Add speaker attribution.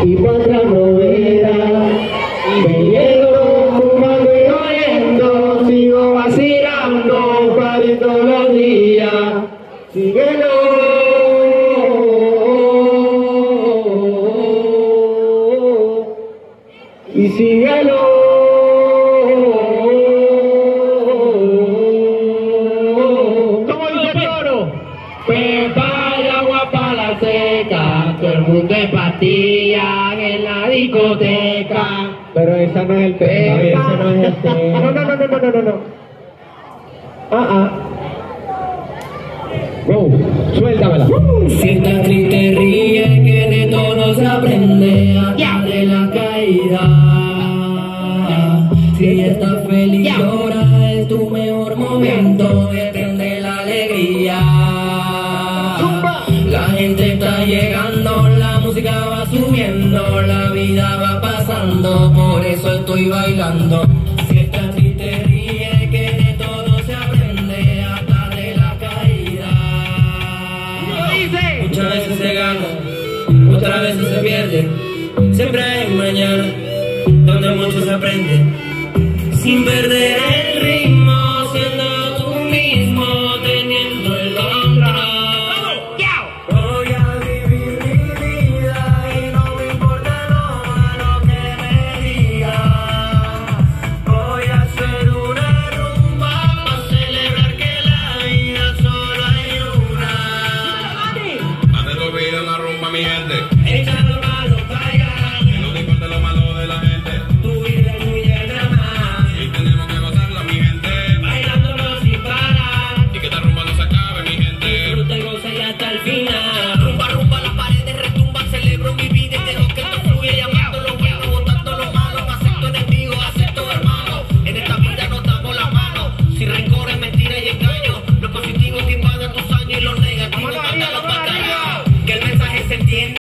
Speaker 1: y pa' atrás no verás. Y bebiendo, fumando y oyendo, sigo vacilando, party todos los días. Síguelo. Y síguelo. ¿Cómo dice el coro? Pepa y agua para la seca, todo el mundo es pastilla en la discoteca. Pero esa no es el tema, ese no es el tema. No. Go, suéltamela.
Speaker 2: Si estás triste ríe, que de todo se aprende hasta de la caída. Si estás feliz llora, es tu mejor momento, depende la alegría. La gente está llegando, la música va subiendo, la vida va pasando, por eso estoy bailando. Si estás triste ríe, que de todo se aprende hasta de la caída. Muchas veces se gana, otras veces se pierde, siempre hay un mañana donde muchos aprenden sin perder el ritmo.